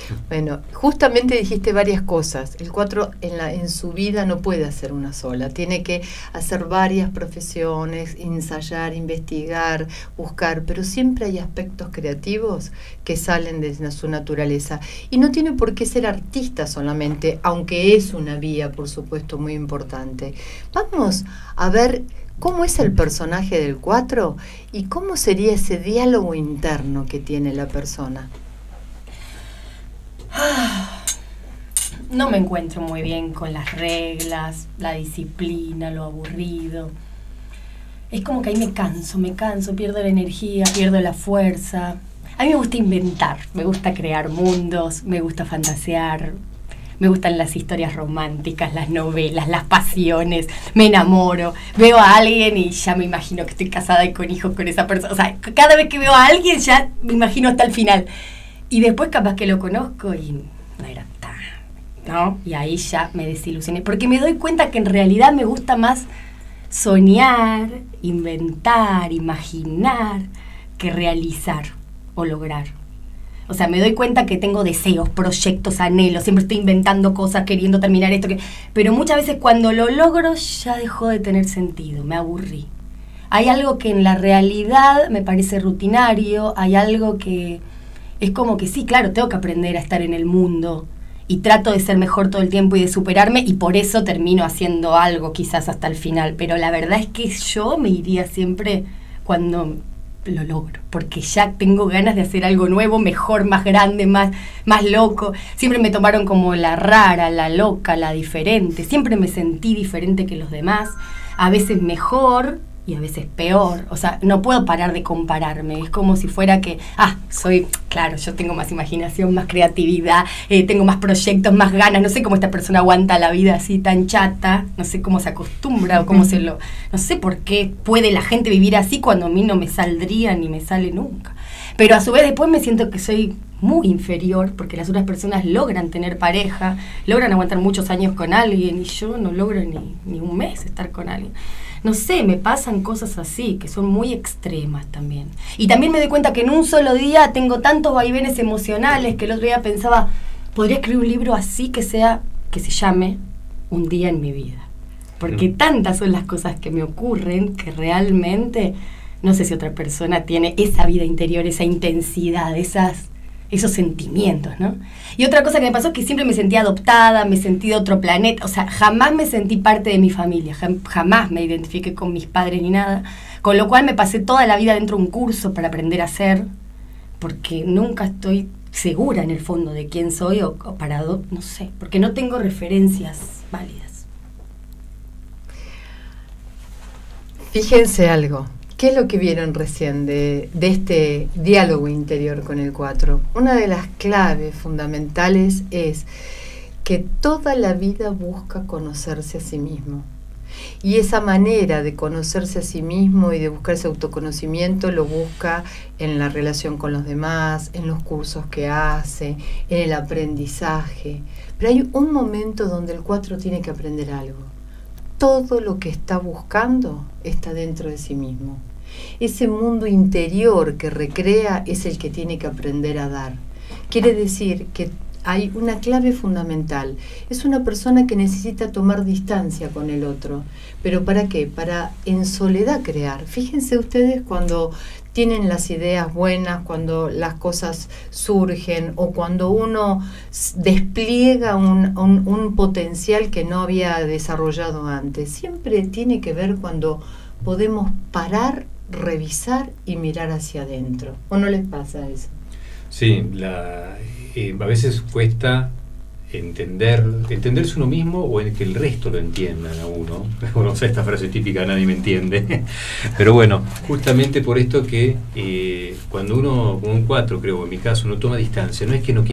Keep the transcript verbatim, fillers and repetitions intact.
Bueno, justamente dijiste varias cosas. El cuatro en, la, en su vida no puede hacer una sola. Tiene que hacer varias profesiones, ensayar, investigar, buscar, pero siempre hay aspectos creativos que salen de su naturaleza. Y no tiene por qué ser artista solamente, aunque es una vía, por supuesto, muy importante. Vamos a ver cómo es el personaje del cuatro y cómo sería ese diálogo interno que tiene la persona. No me encuentro muy bien con las reglas, la disciplina, lo aburrido. Es como que ahí me canso, me canso, pierdo la energía, pierdo la fuerza. A mí me gusta inventar, me gusta crear mundos, me gusta fantasear, me gustan las historias románticas, las novelas, las pasiones, me enamoro, veo a alguien y ya me imagino que estoy casada y con hijos con esa persona. O sea, cada vez que veo a alguien ya me imagino hasta el final. Y después capaz que lo conozco y no era tan, ¿no? Y ahí ya me desilusioné. Porque me doy cuenta que en realidad me gusta más soñar, inventar, imaginar, que realizar o lograr. O sea, me doy cuenta que tengo deseos, proyectos, anhelos, siempre estoy inventando cosas, queriendo terminar esto. Que... Pero muchas veces cuando lo logro ya dejó de tener sentido, me aburrí. Hay algo que en la realidad me parece rutinario, hay algo que... Es como que sí, claro, tengo que aprender a estar en el mundo y trato de ser mejor todo el tiempo y de superarme y por eso termino haciendo algo quizás hasta el final, pero la verdad es que yo me iría siempre cuando lo logro, porque ya tengo ganas de hacer algo nuevo, mejor, más grande, más, más loco. Siempre me tomaron como la rara, la loca, la diferente, siempre me sentí diferente que los demás, a veces mejor y a veces peor, o sea, no puedo parar de compararme, es como si fuera que, ah, soy, claro, yo tengo más imaginación, más creatividad, eh, tengo más proyectos, más ganas, no sé cómo esta persona aguanta la vida así tan chata, no sé cómo se acostumbra o cómo se lo, no sé por qué puede la gente vivir así cuando a mí no me saldría ni me sale nunca, pero a su vez después me siento que soy muy inferior, porque las otras personas logran tener pareja, logran aguantar muchos años con alguien y yo no logro ni, ni un mes estar con alguien. No sé, me pasan cosas así, que son muy extremas también. Y también me doy cuenta que en un solo día tengo tantos vaivenes emocionales que el otro día pensaba, podría escribir un libro así que sea, que se llame Un día en mi vida. Porque mm. tantas son las cosas que me ocurren que realmente, no sé si otra persona tiene esa vida interior, esa intensidad, esas... esos sentimientos, ¿no? Y otra cosa que me pasó es que siempre me sentí adoptada, me sentí de otro planeta, o sea, jamás me sentí parte de mi familia, jam- jamás me identifiqué con mis padres ni nada, con lo cual me pasé toda la vida dentro de un curso para aprender a ser, porque nunca estoy segura en el fondo de quién soy o, o para, do- no sé, porque no tengo referencias válidas. Fíjense algo. ¿Qué es lo que vieron recién de, de este diálogo interior con el cuatro? Una de las claves fundamentales es que toda la vida busca conocerse a sí mismo. Y esa manera de conocerse a sí mismo y de buscar ese autoconocimiento lo busca en la relación con los demás, en los cursos que hace, en el aprendizaje. Pero hay un momento donde el cuatro tiene que aprender algo. Todo lo que está buscando está dentro de sí mismo. Ese mundo interior que recrea es el que tiene que aprender a dar. Quiere decir que hay una clave fundamental. Es una persona que necesita tomar distancia con el otro. ¿Pero para qué? Para en soledad crear. Fíjense ustedes cuando tienen las ideas buenas, cuando las cosas surgen o cuando uno despliega un, un, un potencial que no había desarrollado antes. Siempre tiene que ver cuando podemos parar, revisar y mirar hacia adentro. ¿O no les pasa eso? Sí, la, eh, a veces cuesta entender, entenderse uno mismo o en que el resto lo entiendan a uno. No sé, esta frase típica, nadie me entiende. Pero bueno, justamente por esto que eh, cuando uno, como un cuatro creo, en mi caso, uno toma distancia, no es que no quiera